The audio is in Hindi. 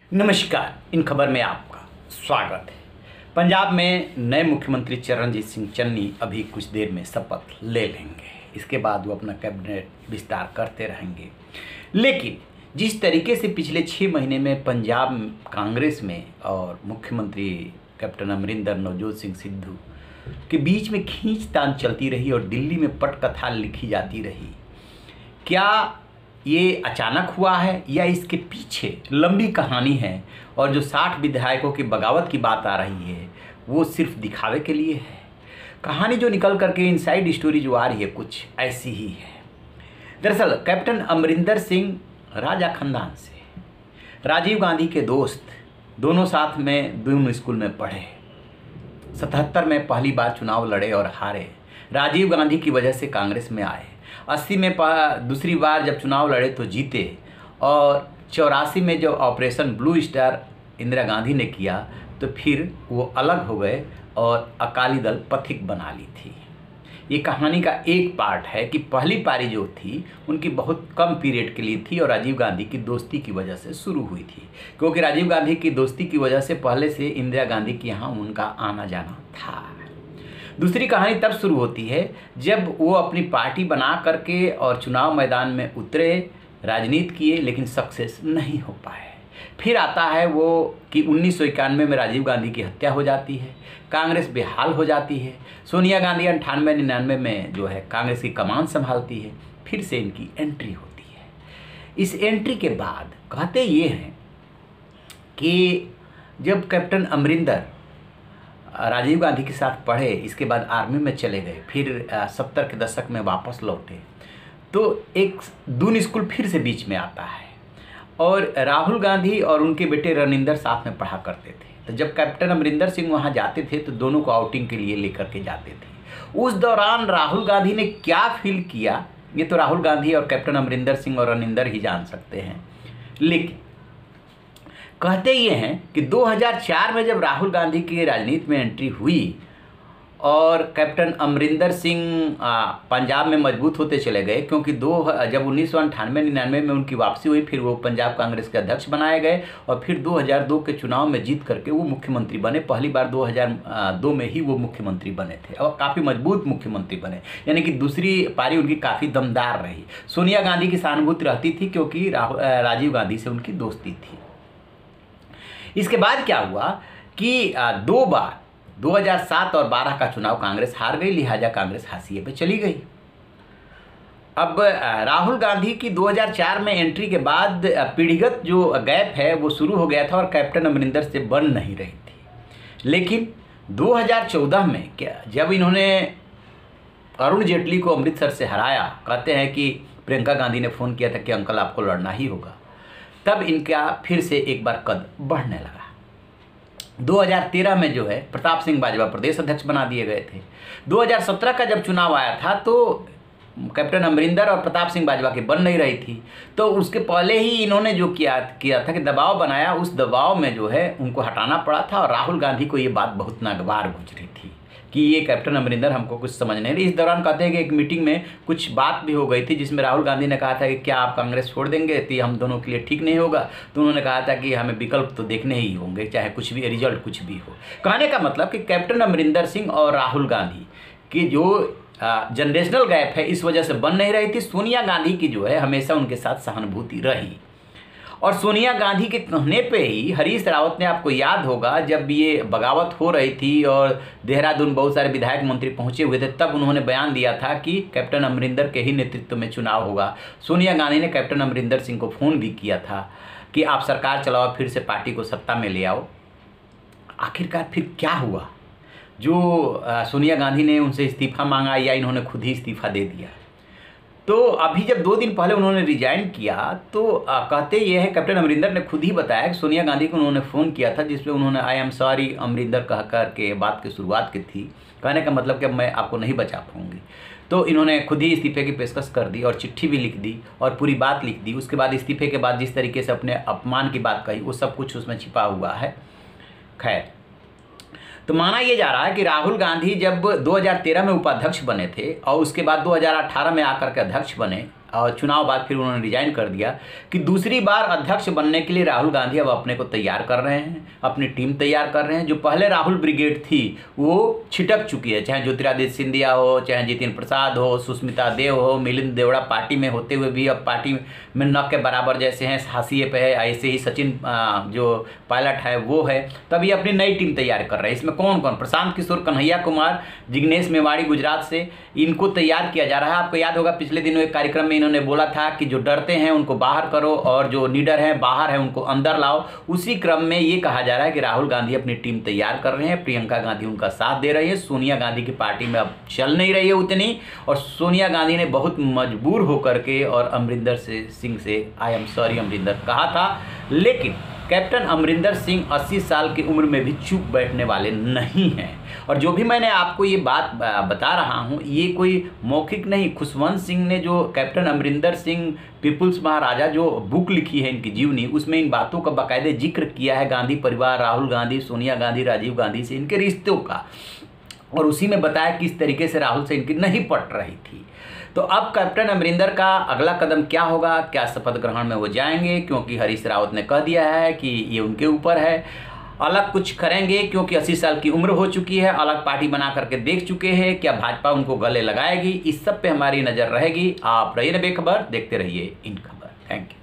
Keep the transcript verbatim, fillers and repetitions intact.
नमस्कार। इन खबर में आपका स्वागत है। पंजाब में नए मुख्यमंत्री चरणजीत सिंह चन्नी अभी कुछ देर में शपथ ले लेंगे। इसके बाद वो अपना कैबिनेट विस्तार करते रहेंगे। लेकिन जिस तरीके से पिछले छः महीने में पंजाब कांग्रेस में और मुख्यमंत्री कैप्टन अमरिंदर नवजोत सिंह सिद्धू के बीच में खींचतान चलती रही और दिल्ली में पटकथा लिखी जाती रही, क्या ये अचानक हुआ है या इसके पीछे लंबी कहानी है? और जो साठ विधायकों की बगावत की बात आ रही है वो सिर्फ दिखावे के लिए है? कहानी जो निकल करके इनसाइड स्टोरी जो आ रही है कुछ ऐसी ही है। दरअसल कैप्टन अमरिंदर सिंह राजा खानदान से, राजीव गांधी के दोस्त, दोनों साथ में दोनों स्कूल में पढ़े। सतहत्तर में पहली बार चुनाव लड़े और हारे। राजीव गांधी की वजह से कांग्रेस में आए। अस्सी में दूसरी बार जब चुनाव लड़े तो जीते और चौरासी में जब operation blue star Indira Gandhi ने किया तो फिर वो अलग हो गए और अकाली दल पथिक बना ली थी। ये कहानी का एक पार्ट है कि पहली पारी जो थी उनकी बहुत कम पीरियड के लिए थी और राजीव गांधी की दोस्ती की वजह से शुरू हुई थी, क्योंकि राजीव गांधी की दोस्ती की वजह से पहले से इंदिरा गांधी के यहाँ उनका आना जाना था। दूसरी कहानी तब शुरू होती है जब वो अपनी पार्टी बना करके और चुनाव मैदान में उतरे, राजनीति किए, लेकिन सक्सेस नहीं हो पाए। फिर आता है वो कि उन्नीस सौ इक्यानवे में राजीव गांधी की हत्या हो जाती है, कांग्रेस बेहाल हो जाती है। सोनिया गांधी अंठानवे निन्यानवे में जो है कांग्रेस की कमान संभालती है। फिर से इनकी एंट्री होती है। इस एंट्री के बाद कहते ये हैं कि जब कैप्टन अमरिंदर राजीव गांधी के साथ पढ़े, इसके बाद आर्मी में चले गए, फिर सत्तर के दशक में वापस लौटे, तो एक दून स्कूल फिर से बीच में आता है और राहुल गांधी और उनके बेटे रनिंदर साथ में पढ़ा करते थे। तो जब कैप्टन अमरिंदर सिंह वहाँ जाते थे तो दोनों को आउटिंग के लिए लेकर के जाते थे। उस दौरान राहुल गांधी ने क्या फील किया ये तो राहुल गांधी और कैप्टन अमरिंदर सिंह और रनिंदर ही जान सकते हैं। लेकिन कहते ये हैं कि दो हज़ार चार में जब राहुल गांधी की राजनीति में एंट्री हुई और कैप्टन अमरिंदर सिंह पंजाब में मजबूत होते चले गए, क्योंकि दो जब उन्नीस सौ अंठानवे निन्यानवे में उनकी वापसी हुई, फिर वो पंजाब कांग्रेस के अध्यक्ष बनाए गए और फिर दो हज़ार दो के चुनाव में जीत करके वो मुख्यमंत्री बने। पहली बार दो हज़ार दो में ही वो मुख्यमंत्री बने थे और काफ़ी मजबूत मुख्यमंत्री बने, यानी कि दूसरी पारी उनकी काफ़ी दमदार रही। सोनिया गांधी की सहानुभूति रहती थी क्योंकि राजीव गांधी से उनकी दोस्ती थी। इसके बाद क्या हुआ कि दो बार दो हज़ार सात और बारह का चुनाव कांग्रेस हार गई, लिहाजा कांग्रेस हाशिए पे चली गई। अब राहुल गांधी की दो हज़ार चार में एंट्री के बाद पीढ़ीगत जो गैप है वो शुरू हो गया था और कैप्टन अमरिंदर से बन नहीं रही थी। लेकिन दो हज़ार चौदह में क्या जब इन्होंने अरुण जेटली को अमृतसर से हराया, कहते हैं कि प्रियंका गांधी ने फ़ोन किया था कि अंकल आपको लड़ना ही होगा, तब इनका फिर से एक बार कद बढ़ने लगा। दो हज़ार तेरह में जो है प्रताप सिंह बाजवा प्रदेश अध्यक्ष बना दिए गए थे। दो हज़ार सत्रह का जब चुनाव आया था तो कैप्टन अमरिंदर और प्रताप सिंह बाजवा की बन नहीं रही थी, तो उसके पहले ही इन्होंने जो किया किया था कि दबाव बनाया, उस दबाव में जो है उनको हटाना पड़ा था और राहुल गांधी को ये बात बहुत नागवार गुजरी थी कि ये कैप्टन अमरिंदर हमको कुछ समझ नहीं रही। इस दौरान कहते हैं कि एक मीटिंग में कुछ बात भी हो गई थी जिसमें राहुल गांधी ने कहा था कि क्या आप कांग्रेस छोड़ देंगे तो ये हम दोनों के लिए ठीक नहीं होगा। तो उन्होंने कहा था कि हमें विकल्प तो देखने ही होंगे, चाहे कुछ भी रिजल्ट कुछ भी हो। कहने का मतलब कि कैप्टन अमरिंदर सिंह और राहुल गांधी की जो जनरेशनल गैप है इस वजह से बन नहीं रही थी। सोनिया गांधी की जो है हमेशा उनके साथ सहानुभूति रही और सोनिया गांधी के कहने पे ही हरीश रावत ने, आपको याद होगा जब ये बगावत हो रही थी और देहरादून बहुत सारे विधायक मंत्री पहुंचे हुए थे, तब उन्होंने बयान दिया था कि कैप्टन अमरिंदर के ही नेतृत्व में चुनाव होगा। सोनिया गांधी ने कैप्टन अमरिंदर सिंह को फ़ोन भी किया था कि आप सरकार चलाओ, फिर से पार्टी को सत्ता में ले आओ। आखिरकार फिर क्या हुआ? जो सोनिया गांधी ने उनसे इस्तीफ़ा मांगा या इन्होंने खुद ही इस्तीफ़ा दे दिया? तो अभी जब दो दिन पहले उन्होंने रिजाइन किया तो आ, कहते ये है कैप्टन अमरिंदर ने खुद ही बताया कि सोनिया गांधी को उन्होंने फ़ोन किया था जिसमें उन्होंने आई एम सॉरी अमरिंदर कह कर के बात की शुरुआत की थी। कहने का मतलब कि अब मैं आपको नहीं बचा पाऊंगी। तो इन्होंने खुद ही इस्तीफे की पेशकश कर दी और चिट्ठी भी लिख दी और पूरी बात लिख दी। उसके बाद इस्तीफे के बाद जिस तरीके से अपने अपमान की बात कही वो सब कुछ उसमें छिपा हुआ है। खैर, तो माना यह जा रहा है कि राहुल गांधी जब दो हज़ार तेरह में उपाध्यक्ष बने थे और उसके बाद दो हज़ार अठारह में आकर के अध्यक्ष बने, और चुनाव बाद फिर उन्होंने रिजाइन कर दिया कि दूसरी बार अध्यक्ष बनने के लिए राहुल गांधी अब अपने को तैयार कर रहे हैं, अपनी टीम तैयार कर रहे हैं। जो पहले राहुल ब्रिगेड थी वो छिटक चुकी है, चाहे ज्योतिरादित्य सिंधिया हो, चाहे जितिन प्रसाद हो, सुष्मिता देव हो, मिलिंद देवड़ा पार्टी में होते हुए भी अब पार्टी में न के बराबर जैसे हैं, हाशिए पे है। ऐसे ही सचिन जो पायलट है वो है। तभी अपनी नई टीम तैयार कर रहे हैं। इसमें कौन कौन? प्रशांत किशोर, कन्हैया कुमार, जिग्नेश मेवाड़ी गुजरात से, इनको तैयार किया जा रहा है। आपको याद होगा पिछले दिनों एक कार्यक्रम में इन्होंने बोला था कि जो डरते हैं उनको बाहर करो और जो निडर हैं बाहर है उनको अंदर लाओ। उसी क्रम में ये कहा जा रहा है कि राहुल गांधी अपनी टीम तैयार कर रहे हैं, प्रियंका गांधी उनका साथ दे रही है। सोनिया गांधी की पार्टी में अब चल नहीं रही है उतनी, और सोनिया गांधी ने बहुत मजबूर होकर के और अमरिंदर से सिंह से आई एम सॉरी अमरिंदर कहा था। लेकिन कैप्टन अमरिंदर सिंह अस्सी साल की उम्र में भी चुप बैठने वाले नहीं हैं। और जो भी मैंने आपको ये बात बता रहा हूँ ये कोई मौखिक नहीं, खुशवंत सिंह ने जो कैप्टन अमरिंदर सिंह पीपुल्स महाराजा जो बुक लिखी है इनकी जीवनी, उसमें इन बातों का बाकायदे जिक्र किया है। गांधी परिवार, राहुल गांधी, सोनिया गांधी, राजीव गांधी से इनके रिश्तों का, और उसी में बताया किस तरीके से राहुल से इनकी नहीं पट रही थी। तो अब कैप्टन अमरिंदर का अगला कदम क्या होगा? क्या शपथ ग्रहण में वो जाएंगे? क्योंकि हरीश रावत ने कह दिया है कि ये उनके ऊपर है। अलग कुछ करेंगे क्योंकि अस्सी साल की उम्र हो चुकी है, अलग पार्टी बना करके देख चुके हैं। क्या भाजपा उनको गले लगाएगी? इस सब पे हमारी नज़र रहेगी। आप रहिए बेखबर, देखते रहिए इन खबर। Thank you.